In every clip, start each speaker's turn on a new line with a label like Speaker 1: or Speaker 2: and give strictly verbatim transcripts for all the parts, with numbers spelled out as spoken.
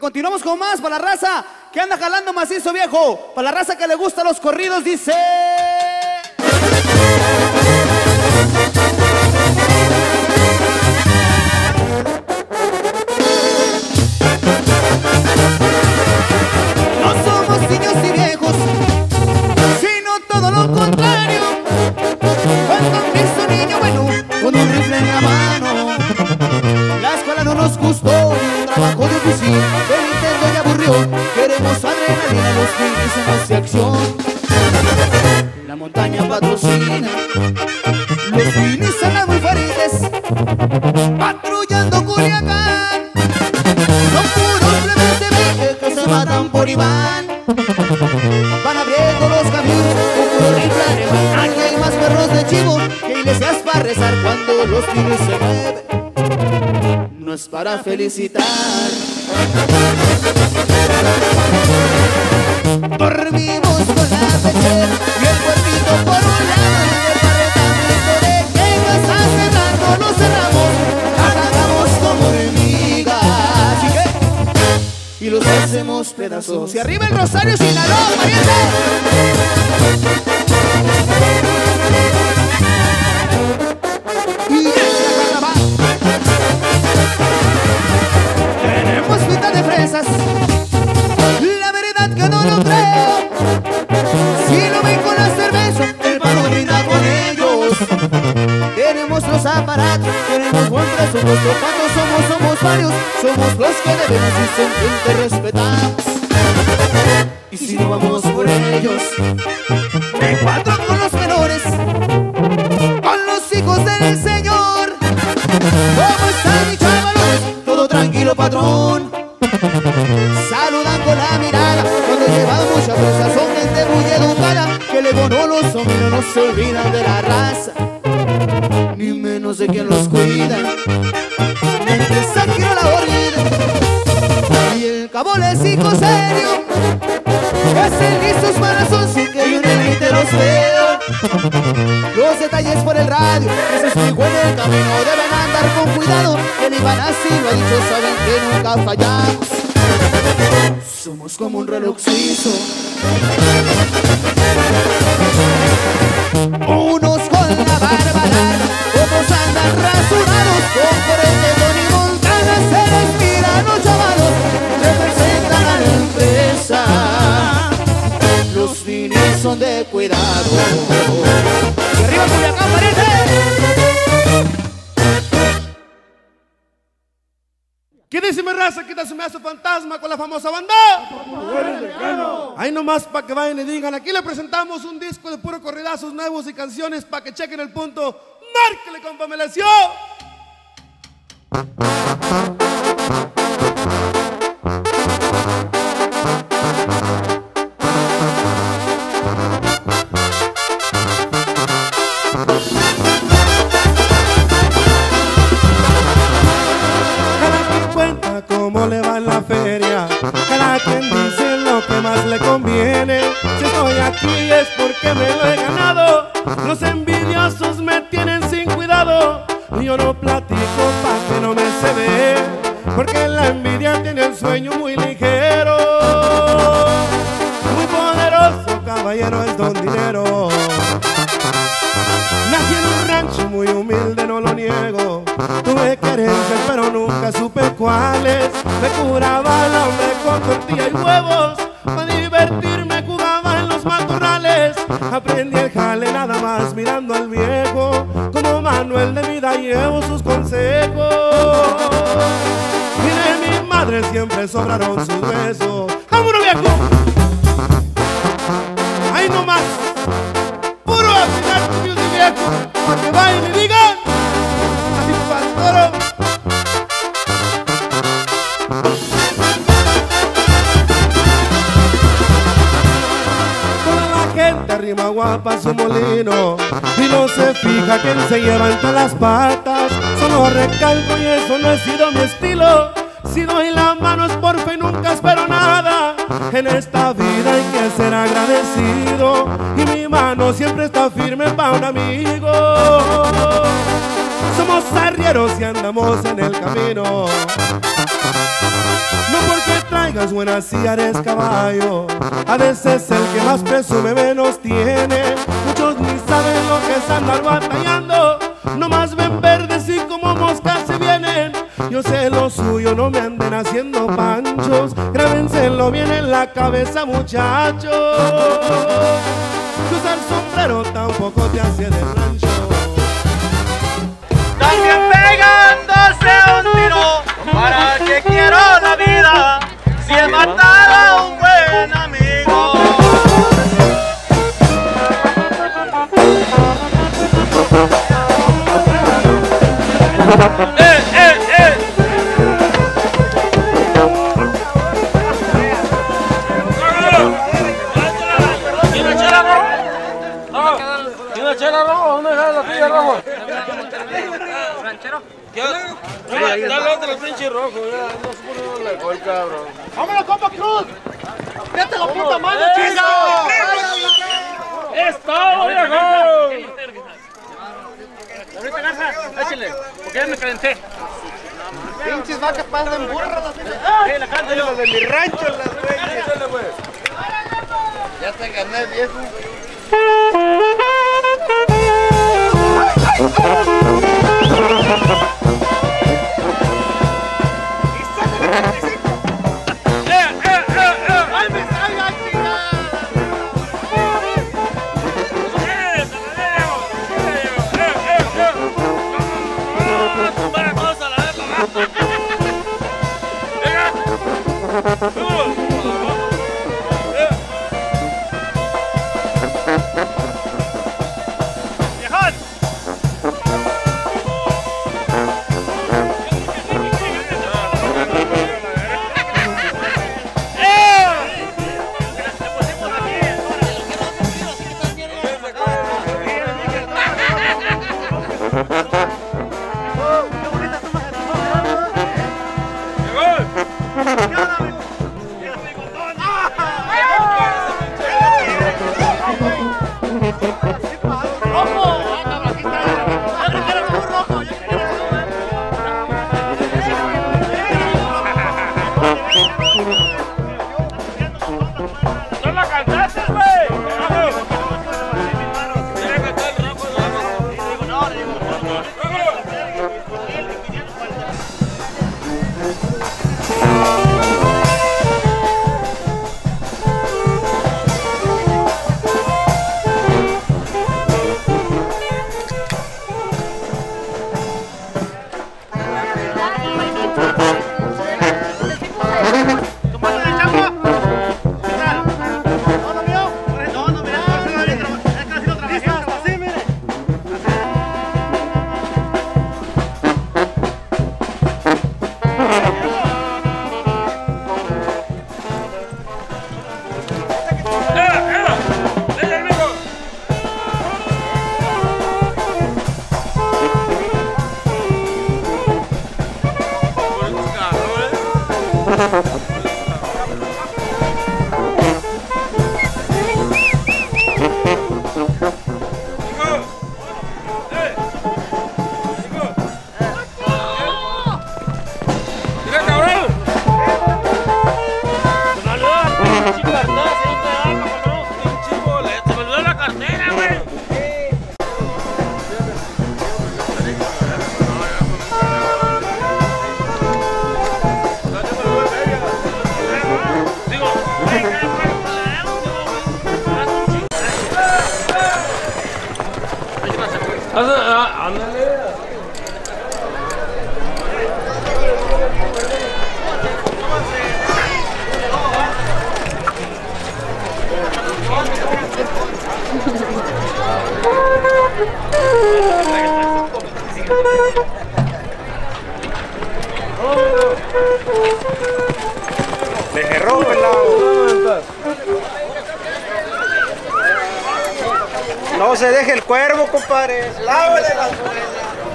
Speaker 1: Continuamos con más para la raza que anda jalando macizo, viejo. Para la raza que le gustan los corridos, dice... No somos niños y viejos, sino todo lo contrario. Cuando Cristo niño bueno, con un rifle en la mano. La escuela no nos gustó, un trabajo difícil, el intento ya aburrió. Queremos adrenalina, los fines en de acción. La montaña patrocina, los fines andan muy felices, patrullando Culiacán. Son puros plebes de Villa que se matan por Iván. Van abriendo los caminos con puro rifle alemán. Aquí hay más perros de chivo que iglesias para rezar cuando los fines se mueven. No es para felicitar. Dormimos con la pechera y el cuerpito por un lado. Y el departamento de que estás cerrando lo cerramos. Acabamos como hormigas. ¿Y qué? Y los hacemos pedazos. Y arriba el Rosario, Sinaloa, pariente. Y esta carnaval. Tenemos mitad de fresas. La verdad que no lo creo. Si lo ven con la cerveza, el palo brinda con ellos. Tenemos los aparatos, tenemos buen presupuesto. Cuando somos, somos varios. Somos los que debemos y siempre respetamos. Y si no vamos por ellos, me encuentro con los menores, con los hijos del Señor. ¿Cómo están mis chavalones? Todo tranquilo, patrón. Saludan con la mirada cuando llevan mucha presa. Son gente muy educada que luego no los son y no se olvidan de la raza, ni menos de quien los cuida. Mientras aquí no la olviden. Y el cabo les dijo serio, hacen listos para son sin que yo ni te los veo. Los detalles por el radio, eso explico en el camino. Deben andar con cuidado, que el Iván así lo ha dicho, saben que nunca fallamos. Somos como un reloj suizo, unos con la barba larga, otros andan rasurados. Con Correntón y Montana se les miran los chavalos, representan a la empresa. Los fines son de cuidado. Y arriba Culiacán, pariente.
Speaker 2: ¿Qué dice mi raza? Quita su mazo fantasma con la famosa banda. Ahí nomás para que vayan y digan. Aquí le presentamos un disco de puro corridazos nuevos y canciones para que chequen el punto. Márquele, compa, me lesió.
Speaker 3: Cómo le va en la feria, cada quien dice lo que más le conviene. Si estoy aquí es porque me lo he ganado. Los envidiosos me tienen sin cuidado. Y yo no platico pa' que no me se ve, porque la envidia tiene el sueño muy ligero. Muy poderoso caballero es don dinero. Nací en un rancho muy humilde, no lo niego. Tuve carencias pero nunca supe cuáles. Me curaba el hambre con tortilla y huevos. Para divertirme jugaba en los matorrales. Aprendí el jale nada más mirando al viejo. Como Manuel de vida llevo sus consejos. Y de mi madre siempre sobraron sus besos. ¡Vámonos, viejo! ¡Ahí nomás! ¡Puro afinar tu music, viejo! Para que vayan y digan así pastor. Toda la gente arrima guapa su molino y no se fija quién se lleva entre las patas. Solo recalco y eso no ha sido mi estilo. Si doy la mano es por fe y nunca espero nada. En esta vida hay que ser agradecido y mi mano siempre está firme para un amigo. Somos arrieros y andamos en el camino, no porque traigas buenas si eres caballo. A veces el que más presume menos tiene. Muchos ni saben lo que es andar batallando. Nomás ven verdes y como moscas se vienen. Yo sé lo suyo, no me anden haciendo panchos. Grábenselo bien en la cabeza, muchachos. Que usar sombrero tampoco te hace de rancho.
Speaker 1: También pegándose un tiro, ¿para qué quiero la vida si he matado a un buen amigo? ¡Eh, eh, eh! ¿Y una chela, Rojo? ¿Y una chela, Rojo? ¿Dónde dejas la tuya, Rojo? Dale otra al pinche Rojo, ya no se pone lejos el cabrón. ¡Vámonos, compa Cruz! ¡Vete la puta madre, chingado! ¡Es todo, viejo! Ahorita, Garza, échale, porque ya me calenté. Pinches vacas pasan burras. Sí, la canto yo. De mi rancho, las güeyes. Ya te gané, viejo.
Speaker 4: Deje rojo el lado. No se deje el cuervo, compadre. Lávele las muelas.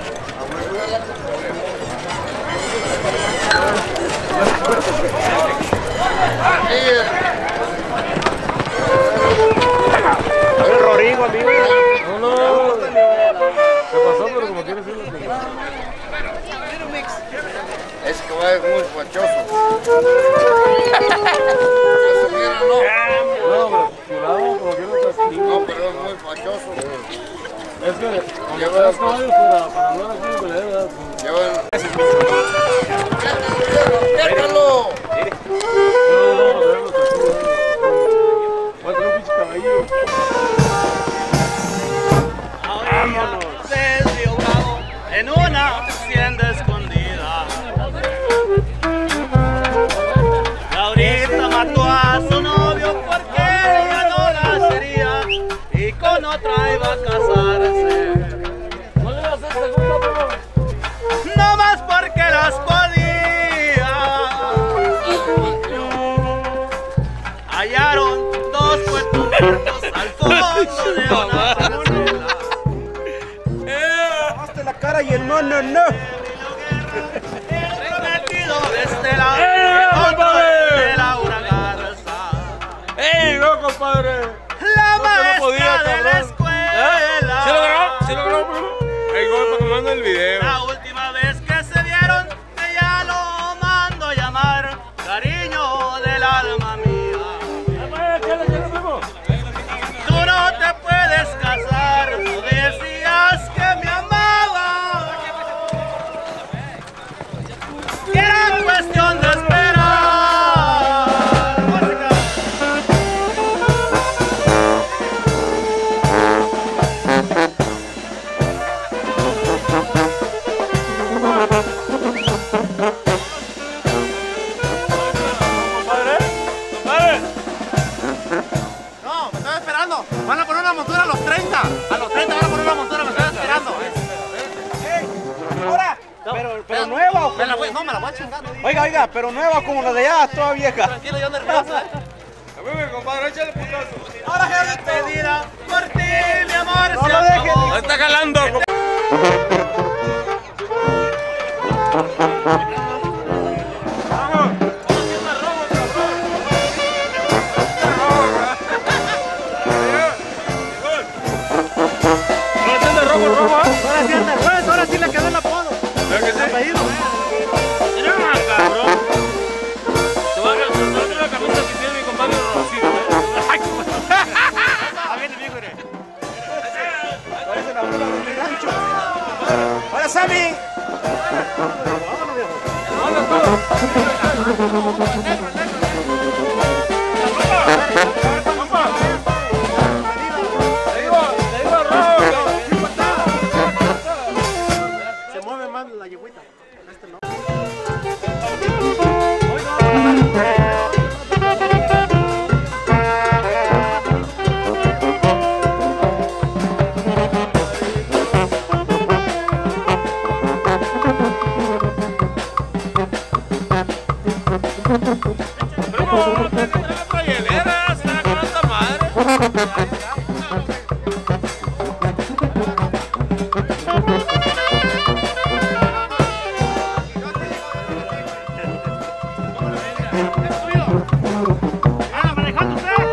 Speaker 4: El Rodrigo, amigo.
Speaker 2: No, no. ¿Qué pasó? Pero como quieres decirlo.
Speaker 5: Es que va muy guachoso. caballos para, para andar aquí en Coledera.
Speaker 6: Ya bueno.
Speaker 4: ¡Déjalo!
Speaker 5: Voy a tener un pinche caballito.
Speaker 7: Vámonos. Desde Bravo, en una hacienda escondida. Laurita mató a su novio porque ella no la quería y con otra iba a casarse.
Speaker 5: ¿No le vas a hacer segunda, primo?
Speaker 7: No más porque las podía. Hallaron dos cuerpos muertos al fondo de una parcela.
Speaker 4: Hazte la cara y el no, no, no.
Speaker 7: Prometido de este lado, el otro de Laura Garza.
Speaker 5: ¡Ey, no, compadre!
Speaker 7: La
Speaker 5: No te lo
Speaker 7: maestra
Speaker 5: podía,
Speaker 7: de la
Speaker 5: cabrón.
Speaker 7: escuela.
Speaker 5: ¿Sí lo grabó? ¿Sí lo grabó, primo? Ahí voy para que mande el video.
Speaker 7: La última vez que se vieron, ella lo mandó llamar cariño del alma mía.
Speaker 5: ¿Qué le quiere, primo?
Speaker 7: Tú no te puedes casar, tú decías que me amabas. Que era cuestión de esperar. Música.
Speaker 5: Compadre, compadre.
Speaker 7: No, me estoy esperando. Van a poner una montura a los treinta. A los treinta van a poner una montura, me estoy esperando.
Speaker 4: Ahora, pero, pero nueva.
Speaker 7: Me la voy, no, me la voy a chingar.
Speaker 4: Oiga, oiga, pero nueva como la de allá, toda vieja.
Speaker 7: Tranquilo, yo nervioso.
Speaker 5: A mí, compadre, échale putazo.
Speaker 7: Ahora que despedida por ti, mi amor,
Speaker 4: No
Speaker 7: se
Speaker 4: lo dejes.
Speaker 7: acabó.
Speaker 5: Ahí está jalando.
Speaker 7: Ahora sí anda el juez, ahora sí le quedó el apodo.
Speaker 5: ¿Verdad que sí?
Speaker 7: Apellido.
Speaker 5: Mira, cabrón. Te voy a agarrar la camisa que tiene mi compadre Rosito, ¿eh? Ay,
Speaker 7: Ahí viene el viejo, mire.
Speaker 4: Parece la mula de mi rancho. Ahora, Sammy.
Speaker 7: Se mueve más la yegüita. Este no.
Speaker 5: primo, te trae la traielera, está con esta madre.
Speaker 7: ¡Ah, manejando usted!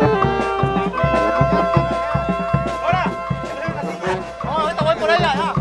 Speaker 7: ¡Ahora! No, ahorita voy por ella, ya.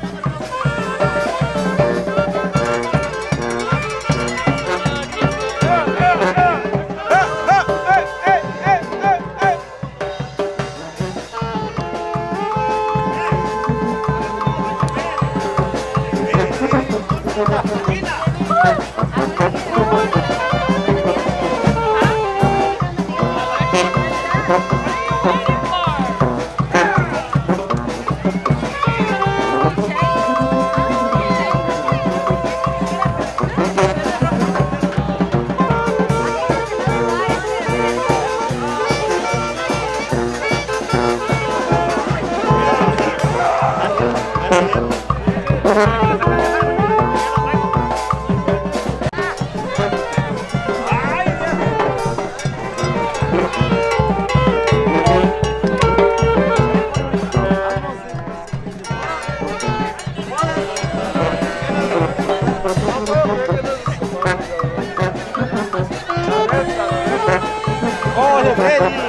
Speaker 4: ¡Ole, Freddy!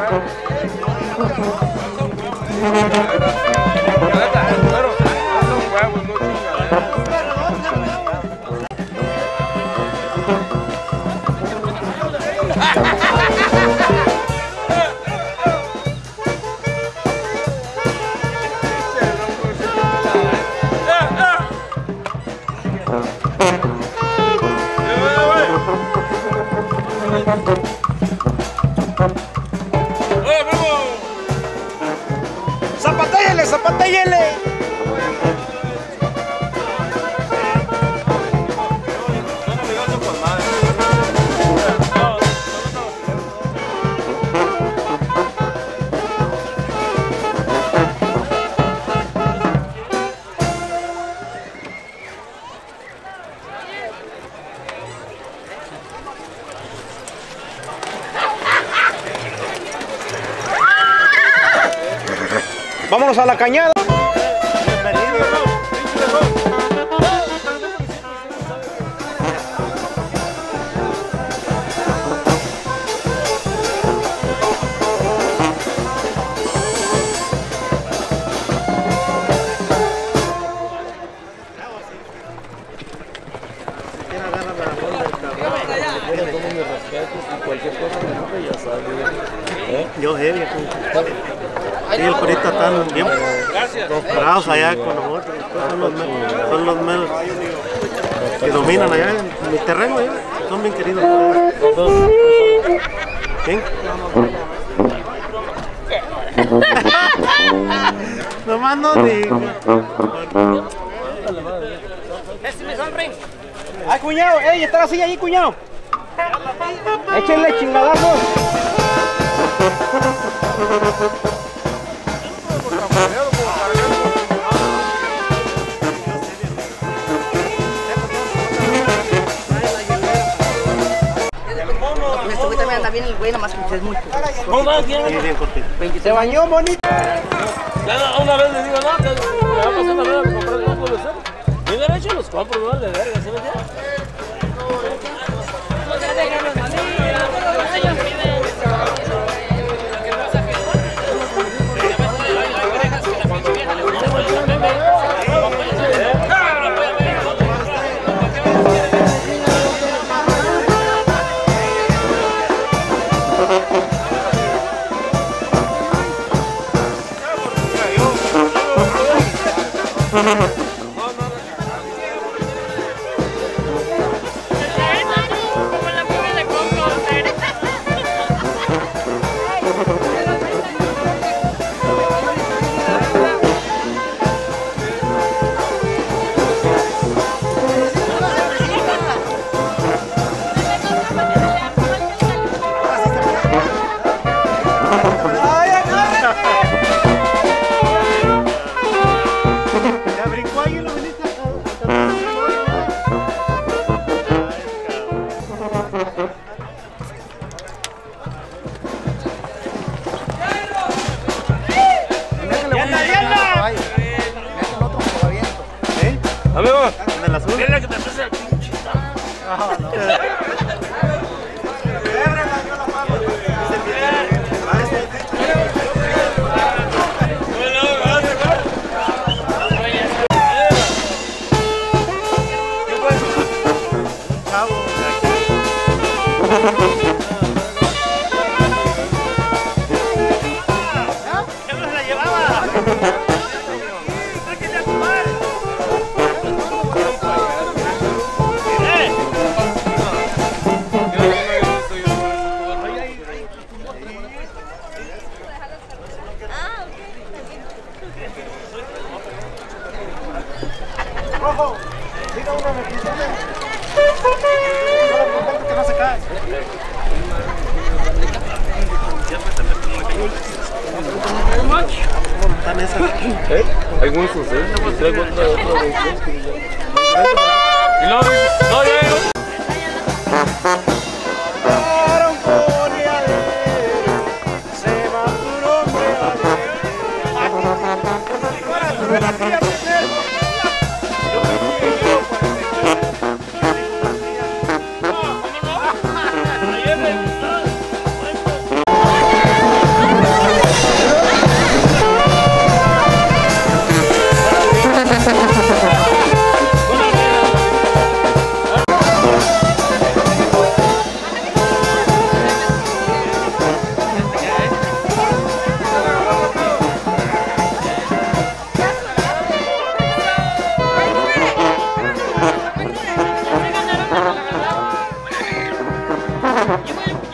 Speaker 5: Son huevos, no chingaderas. ¡Eh, primo!
Speaker 4: ¡Zapatéllele, zapatéllele! Vámonos a la cañada. Yo heavy aquí. Sí, el curita están bien parados allá con nosotros. Son los, son los menos que dominan allá en mi terreno. Allá. Son bien queridos. ¿Quién? Nomás no digo. ¡Ay, cuñado! ¡Ey, está la silla ahí, cuñado! ¡Échenle chingadazos!
Speaker 1: Este güey también anda bien el güey, nada más que es muy...
Speaker 5: ¿Cómo va? ¿Quién?
Speaker 4: Sí, bien cortito.
Speaker 1: Se bañó, bonito.
Speaker 5: Ya una vez le digo, no, que me va a pasar una vez a comprar un poco de ser. Mi derecho los compro, no de verga, ¿sí me entiendes? Amigo, mira que te pese el pinche.
Speaker 4: No, no.
Speaker 7: Rojo, diga una reflexión. Solo contento que no se cae.
Speaker 5: ¿Eh? Hay buenos consejos. Traigo otra otra vez. Y luego dice, no, ya no.
Speaker 6: You win.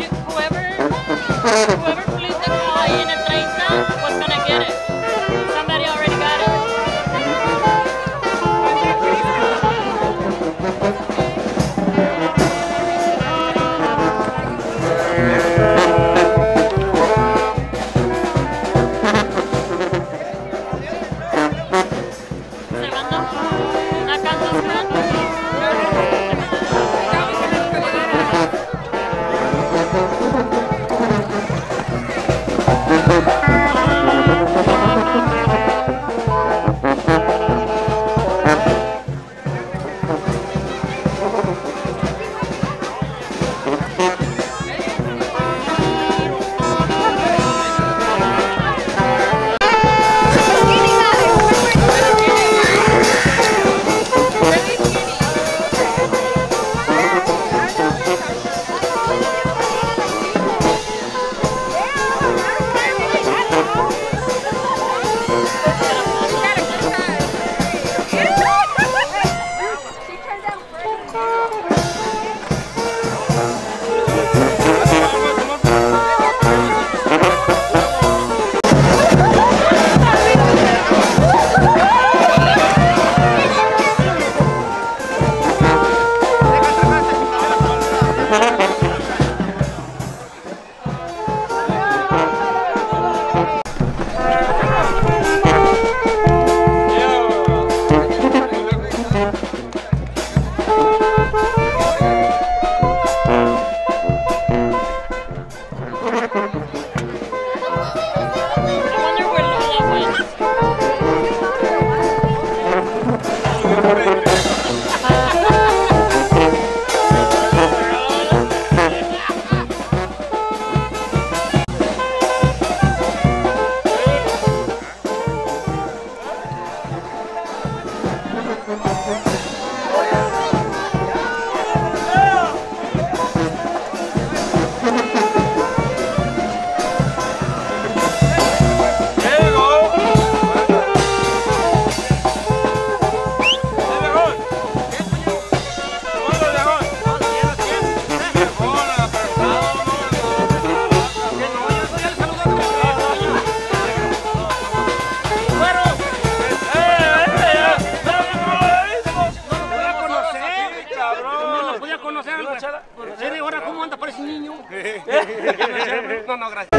Speaker 5: No, no, gracias.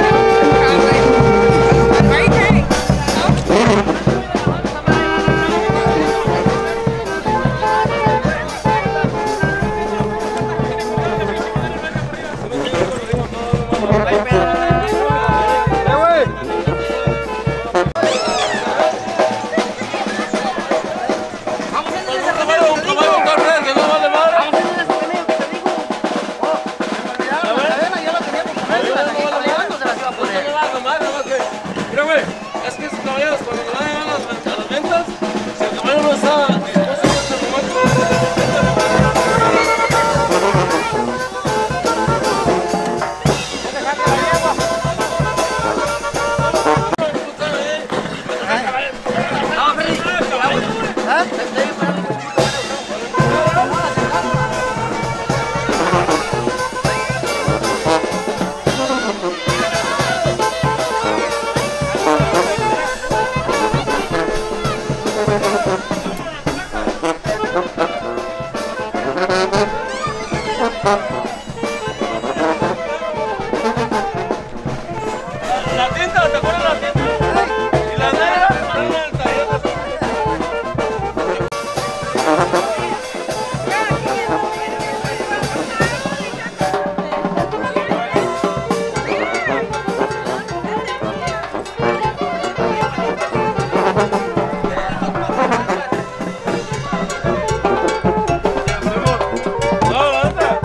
Speaker 5: Es que esos caballeros cuando le vayan a las, a las ventas, si el caballo no está dispuesto a este momento. La tinta, ¿te acuerdas de la tinta? Y la negra están en el taller. No, la otra.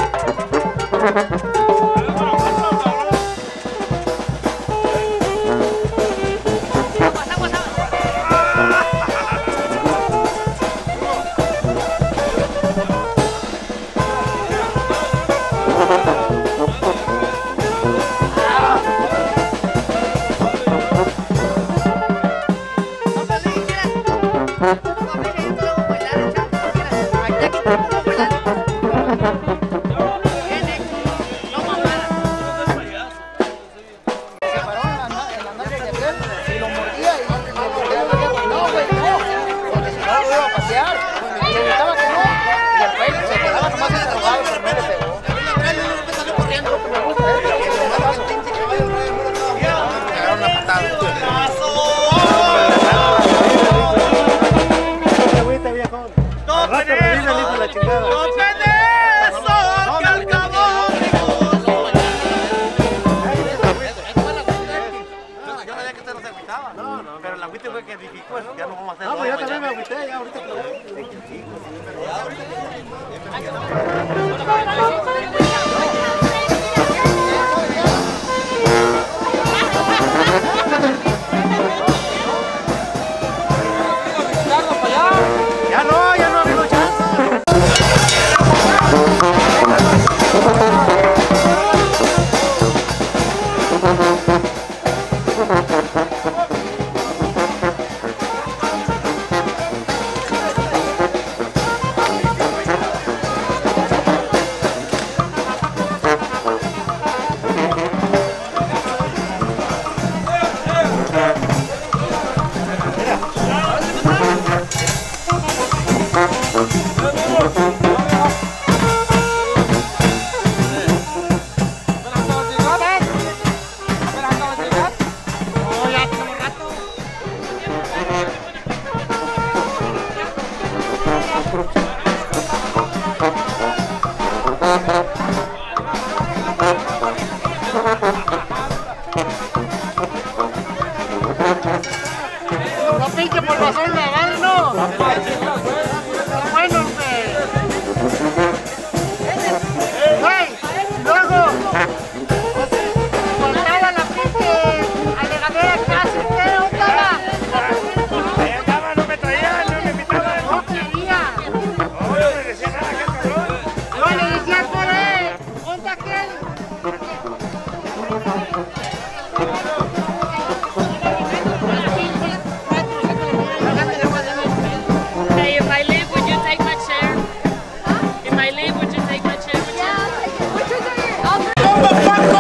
Speaker 4: No, no, pero el agüite fue que edificó eso, ya no vamos a hacer.
Speaker 3: No, pero yo también me agüité, ya ahorita que lo veo.
Speaker 4: Ya no, ya no ha habido chance.
Speaker 1: No pinche por razón legal, no. Bueno, güey, luego faltaba la pinche alegadera casi, ¿qué onda?
Speaker 3: Ahí andaba, no me traía, no me invitaba.
Speaker 1: No quería.
Speaker 3: No, yo le decía nada, qué cabrón.
Speaker 1: Yo le decía, ¿qué? ¿Dónde aquel?
Speaker 6: Hey, if I leave, would you take my chair? If I leave, would you take my chair?
Speaker 1: Yeah, what's your name?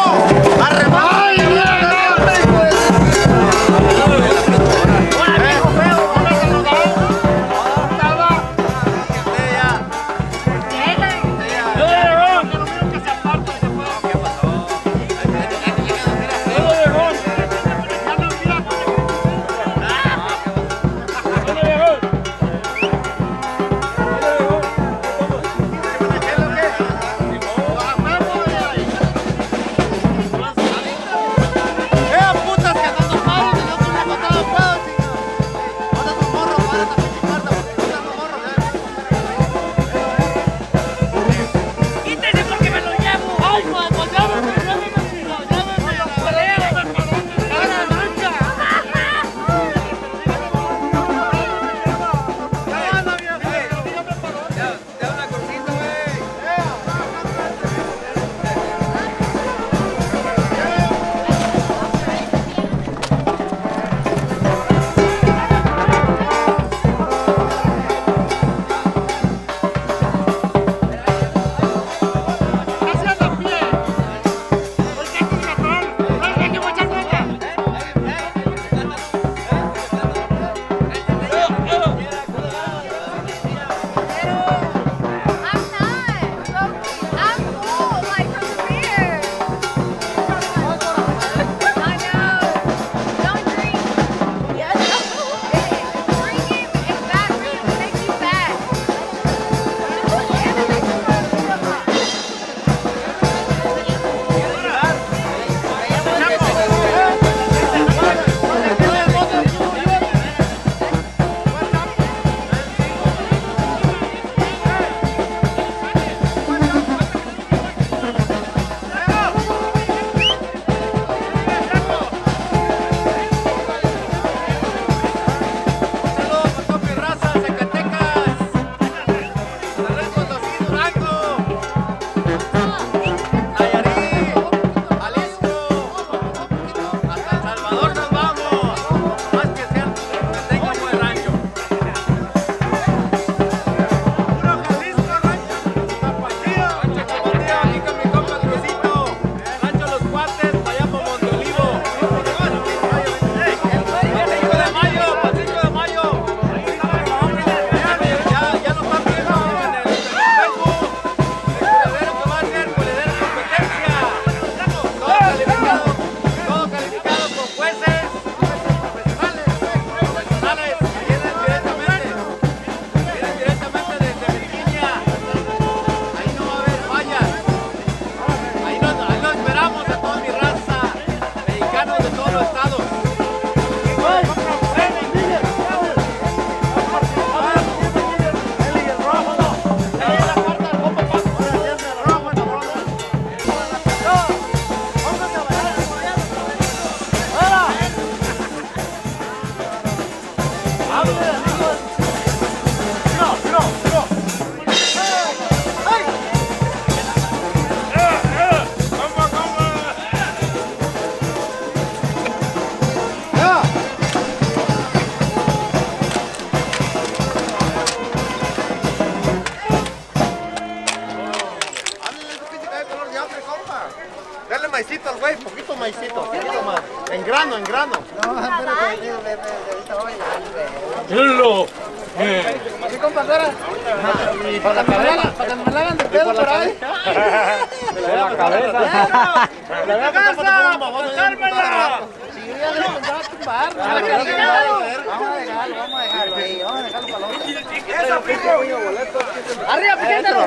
Speaker 4: Dale maicito al güey, poquito maicito, poquito más. En grano, en grano.
Speaker 1: No, pero ahorita voy a
Speaker 5: ¡Míralo!
Speaker 1: ¿Qué compadre? Para que me la hagan de pedo por ahí.
Speaker 5: La cabeza.
Speaker 7: ¡La casa! ¡Cálmala!
Speaker 1: Si yo ya le mandaba a tumbar. Vamos a dejarlo, vamos a dejarlo ahí. Vamos a dejarlo para la otra.
Speaker 7: ¡Eso, pico!
Speaker 1: ¡Arriba, piquéndalo!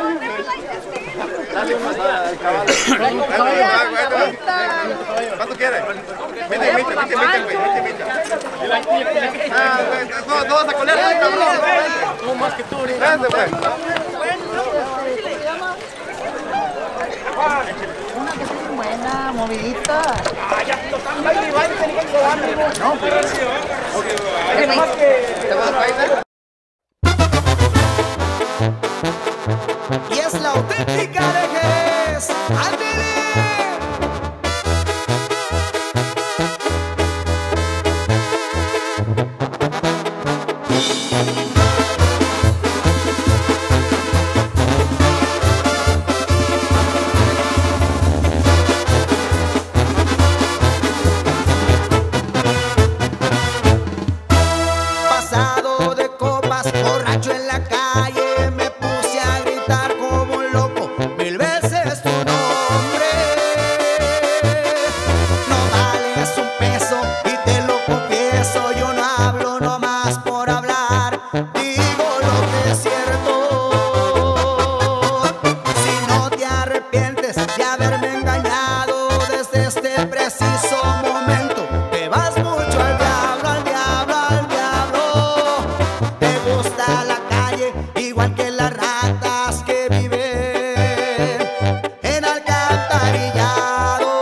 Speaker 4: Dale una al caballo. ¿Cuánto quieres? Mete, mete, mete, mete, güey, mete, mete. Ah, güey, no, no vas a colear, cabrón. No más que tú, ahorita.
Speaker 1: Una que esté buena, movidita. No, pero... Y es la auténtica de Jerez. ¡Ándale! Pasado de copas, borracho en la calle, me puse a gritar como un loco mil veces tu nombre. No vales un peso y te lo confieso, yo no hablo nomás por hablar, digo lo que es cierto. Si no te arrepientes de haberme engañado desde este preciso momento, te vas mucho al diablo, al diablo, al diablo. Te gusta la calle igual que las ratas que viven en alcantarillado.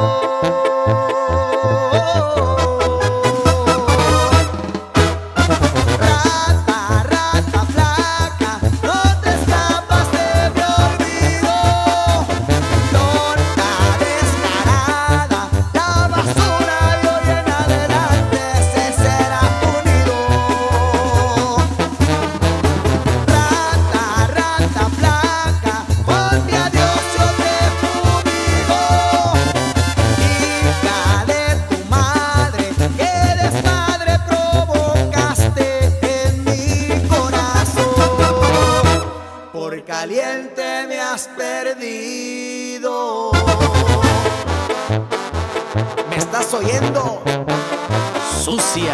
Speaker 1: Rata, rata flaca, no te escapas de mi olvido. Tonta descarada, la basura de hoy en adelante se será punido. Rata, rata flaca, ponte a Dios yo te fumigo. Hija de tu madre, qué desmadre provocaste en mi corazón. Por caliente me has perdido. ¿Me estás oyendo? Sucia.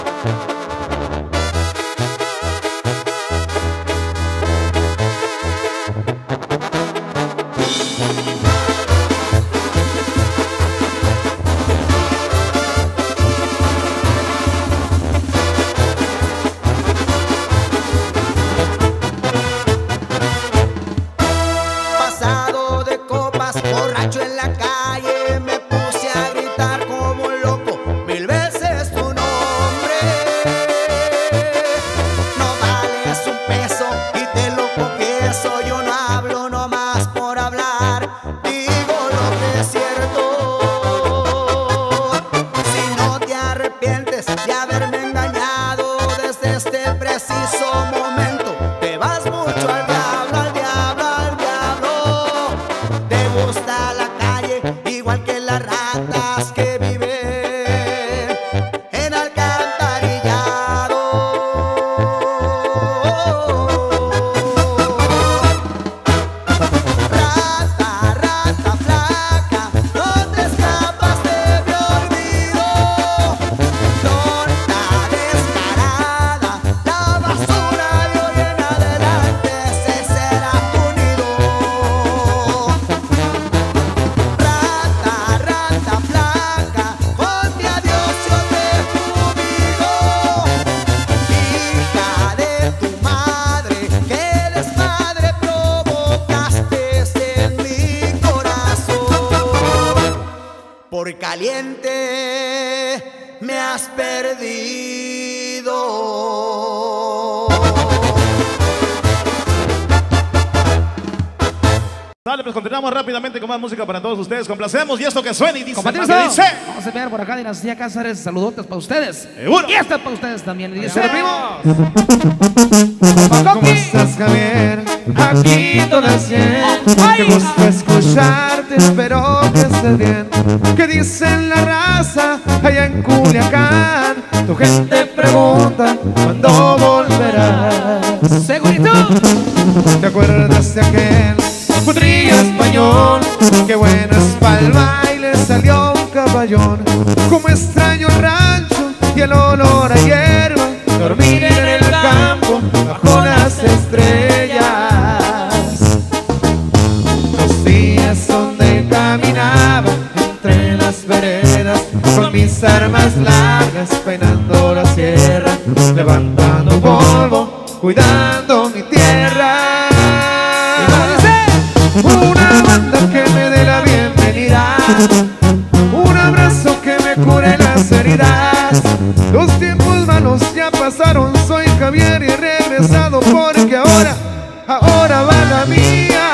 Speaker 1: Pasado de copas, borracho en la calle, me puse a gritar como un loco mil veces tu nombre. No vales un peso y te lo confieso, yo no hablo nomás por hablar, digo lo que es cierto. Si no te arrepientes de haberme engañado desde este preciso momento, te vas mucho al diablo, al diablo, al diablo. Te gusta la calle igual que las ratas que viven en alcantarillado. Rata, rata flaca, no te escapas de mi olvido. Tonta descarada, la basura de hoy en adelante se será punido. Rata, rata flaca, ponte a Dios yo te fumigo. Hija de tu madre, qué desmadre provocaste en mi corazón. Por caliente me has perdido.
Speaker 8: Dale, pues continuamos rápidamente con más música para todos ustedes. Complacemos y esto que suena y dice,
Speaker 9: Compadre,
Speaker 8: ¿qué dice?
Speaker 9: vamos a ver por acá Dinastía Cáceres, saludotes para ustedes.
Speaker 8: Seguro.
Speaker 9: Y esta es para ustedes también. Y dice, primo.
Speaker 3: ¿Cómo estás, Javier?
Speaker 1: aquí todas cien. Que gusto escucharte, espero que estés bien. ¿Qué dicen la raza allá en Culiacán? Tu gente pregunta cuándo volverás.
Speaker 9: Segurito.
Speaker 1: ¿Te acuerdas de aquel potrillo español? Qué bueno es pa'l baile, salió un caballón. Como extraño el rancho y el olor a hierba, dormir en el campo bajo las estrellas. Los días donde caminaba entre las veredas con mis armas largas, peinando la sierra, levantando polvo, cuidando mi tierra. Una banda que me dé la bienvenida, un abrazo que me cure las heridas. Los tiempos malos ya pasaron, soy Javier y he regresado porque ahora, ahora va la mía.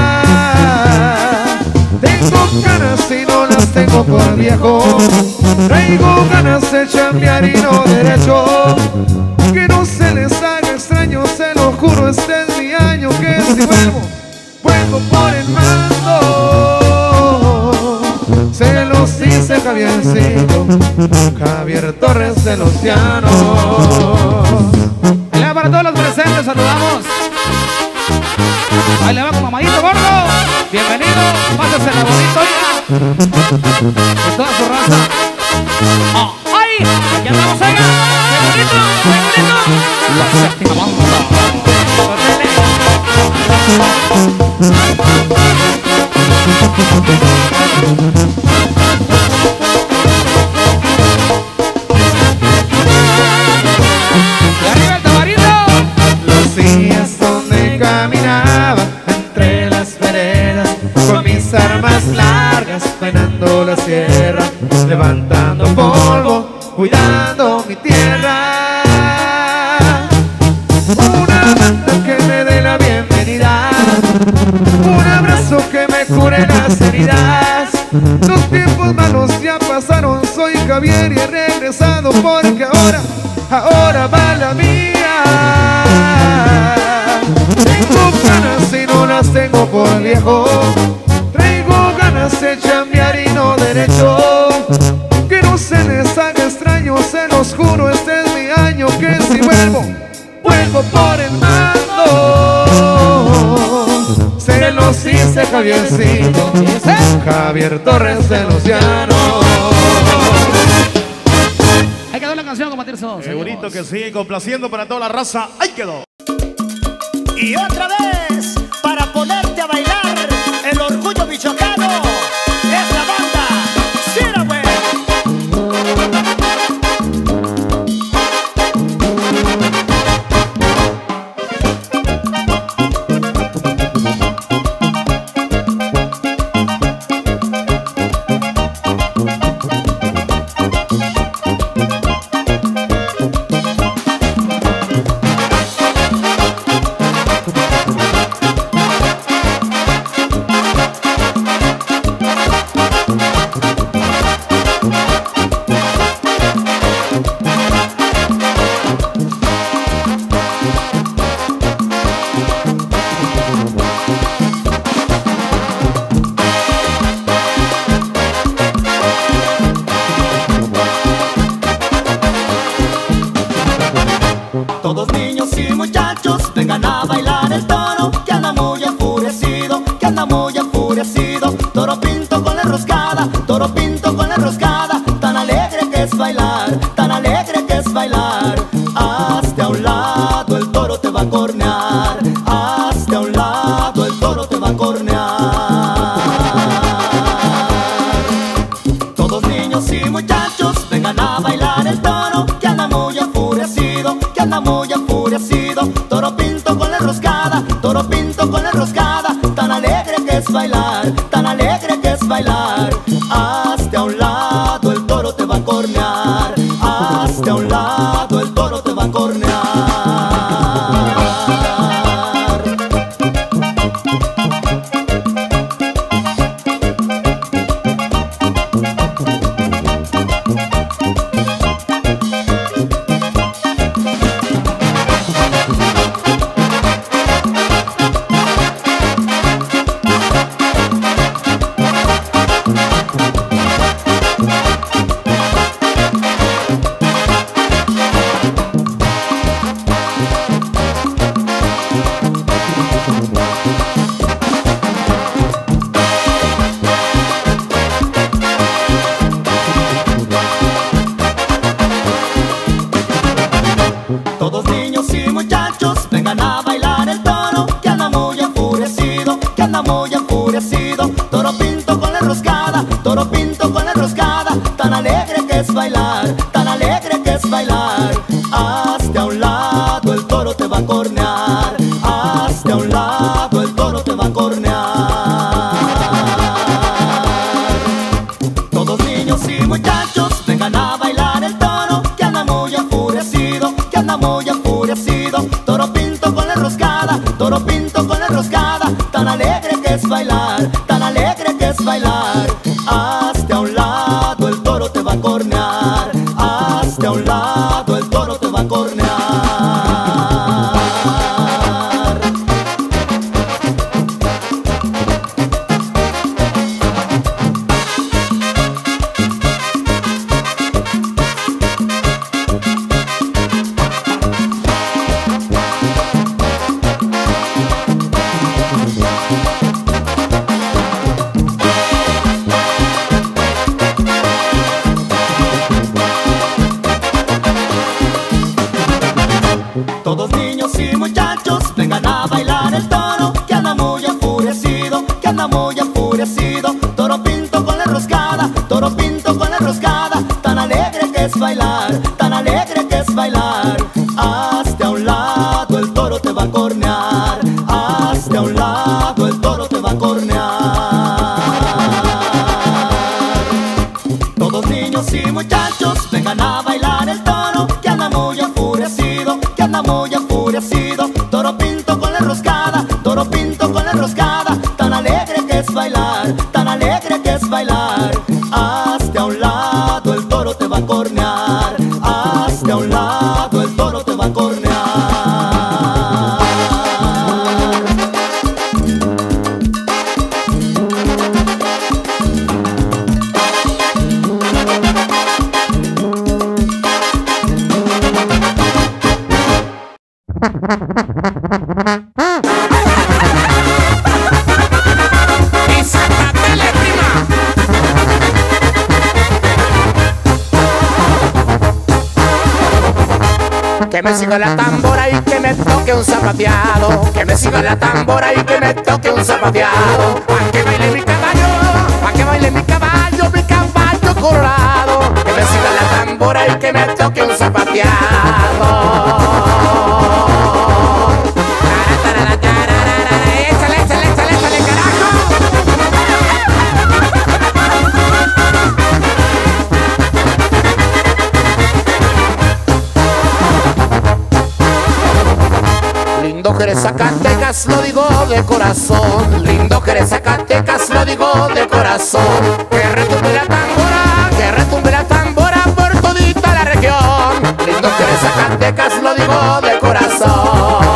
Speaker 1: Tengo ganas y no las tengo por viejo, traigo ganas de chambear y no derecho. Que no se les haga extraño, se lo juro, este es mi año. Que si vuelvo, vuelvo por el mando. Se los dice Javiercito, Javier Torres de los Llanos.
Speaker 9: Y le va para todos los presentes, saludamos. Ahí le va con mamadito gordo. Bienvenido, pásese la bonito, oiga. De toda su raza. Oh, ¡ay! ¡Aquí andamos, oiga! ¡Qué bonito! ¡Qué bonito! La séptima banda. Y arriba el tamarito.
Speaker 1: Los días donde caminaba entre las veredas con mis armas largas, peinando la sierra, levantando polvo, cuidando mi tierra. Una banda que me dé la bienvenida, un abrazo que me cure las heridas. Los tiempos malos ya pasaron, soy Javier y he regresado porque ahora, ahora va la mía. Tengo ganas y no las tengo por viejo, traigo ganas de chambear y no derecho. Que no se les haga extraño, se los juro, este es mi año. Que si vuelvo, vuelvo por el mando. Se los hice Javiercito, Javier Torres de los Llanos.
Speaker 9: Ahí quedó la canción, compartirse.
Speaker 8: Segurito que sí, complaciendo para toda la raza. Ahí quedó.
Speaker 7: Y otra vez, para ponerte a bailar, el orgullo michoacano es la banda Siragüe. Todos niños y muchachos, vengan a bailar el toro, que anda muy enfurecido, que anda muy enfurecido. Toro pinto con la enroscada, toro pinto con la enroscada. Tan alegre que es bailar, tan alegre que es bailar. Hazte a un lado, el toro te va a cornear. Hazte a un lado, el toro te va a cornear. Todos niños y muchachos, vengan a bailar el toro, que anda muy enfurecido, que anda muy enfurecido. Toro pinto con la enroscada, toro pinto con la enroscada. Tan alegre que es bailar, tan alegre que es bailar. Hazte a un lado, el toro te va a cornear. Hazte a un lado, el toro te va a cornear. Todos niños y muchachos, vengan a bailar el toro, que anda muy enfurecido, que anda muy enfurecido. Toro pinto con la enroscada, toro pinto con la enroscada, tan alegre que es bailar, tan alegre que es bailar. Hazte a un lado, el toro te va a cornear, hazte a un lado, el toro te va a cornear. Todos niños y muchachos, vengan a bailar el toro, que anda muy enfurecido, que anda muy enfurecido. Toro pinto con la enroscada, toro pinto con la enroscada, tan alegre que es bailar, tan alegre que es bailar. Hazte a un lado, el toro te va a cornear, hazte a un lado, el toro te va a cornear. Todos niños y muchachos, vengan a bailar el toro, que anda muy enfurecido, que anda muy enfurecido. Toro pinto con la enroscada, toro pinto con la enroscada, tan alegre que es bailar, tan alegre que es bailar. Hazte a un lado, el toro te va a cornear, hazte a un lado, el toro te va a cornear. Todos niños y muchachos, vengan a bailar el toro, que anda muy enfurecido, que anda muy enfurecido. Toro pinto con la enroscada, toro pinto con la enroscada, tan alegre que es bailar, tan alegre que es bailar. Hazte a un lado, el toro te va a cornear, hazte a un lado, el toro te va a cornear.
Speaker 10: Que me siga la tambora y que me toque un zapateado, que me siga la tambora y que me toque un zapateado. Pa' que baile mi caballo, pa' que baile mi caballo, mi caballo colorado. Que me siga la tambora y que me toque un zapateado. Échale, échale, échale, échale, carajo. Lindo Jerez, Zacatecas, lo digo de corazón. Lindo Jerez, Zacatecas, lo digo de corazón. Que retumbe la tambora, que retumbe la tambora por todita la región. Lindo Jerez, Zacatecas, lo digo de corazón.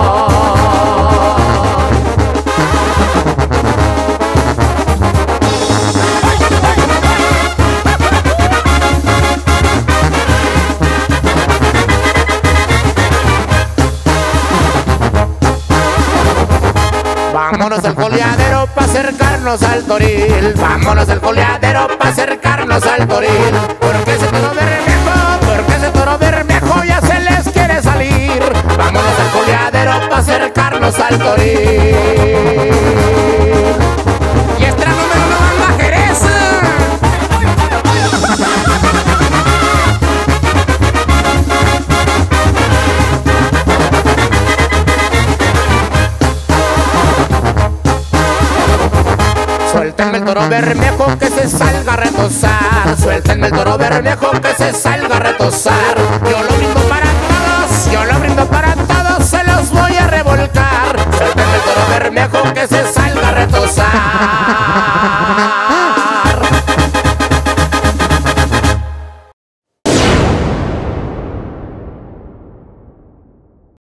Speaker 10: Vámonos al coleadero pa' acercarnos al toril. Vámonos al coleadero pa' acercarnos al toril. Porque ese toro bermejo, porque ese toro bermejo ya se les quiere salir. Vámonos al coleadero pa' acercarnos al toril. Y este era número uno banda Jerez. Suéltenme el toro bermejo que se salga a retosar. Suéltenme el toro bermejo que se salga a retosar. Yo lo brindo para todos, yo lo brindo para todos, se los voy a revolcar. Suéltenme el toro bermejo que se salga.